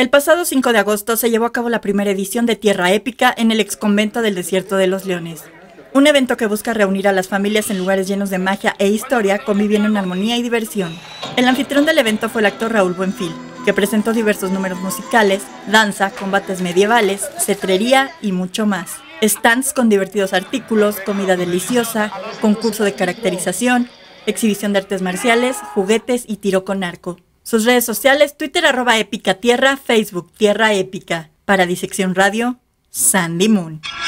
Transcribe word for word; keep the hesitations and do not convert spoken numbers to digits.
El pasado cinco de agosto se llevó a cabo la primera edición de Tierra Épica en el exconvento del Desierto de los Leones. Un evento que busca reunir a las familias en lugares llenos de magia e historia, conviviendo en armonía y diversión. El anfitrión del evento fue el actor Raúl Buenfil, que presentó diversos números musicales, danza, combates medievales, cetrería y mucho más. Stands con divertidos artículos, comida deliciosa, concurso de caracterización, exhibición de artes marciales, juguetes y tiro con arco. Sus redes sociales, Twitter arroba Épica Tierra, Facebook Tierra Épica. Para Disección Radio, Sandy Moon.